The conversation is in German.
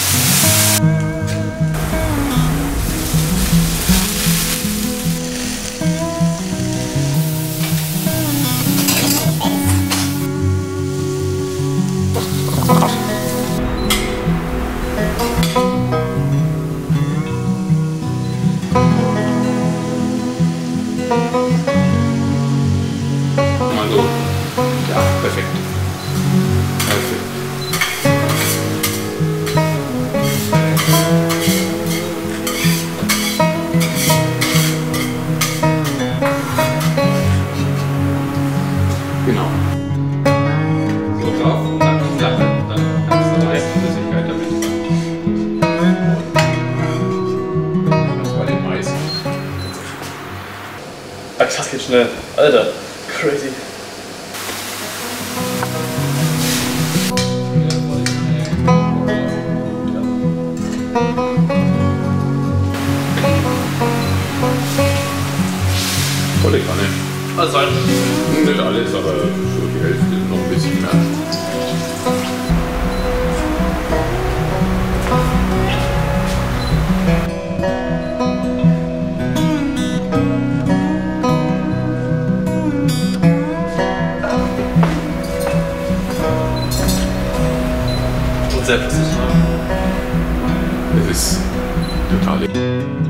Also, ja, perfekt. Perfekt. Genau. So drauf und dann flache, dann kannst du leicht Flüssigkeit damit machen. Das war den Mais. Ach, das geht schnell. Alter, crazy. Volle Kanne. Also, Nicht alles, aber so die Hälfte, noch ein bisschen mehr. und sehr flüssig, ne? Das ist total.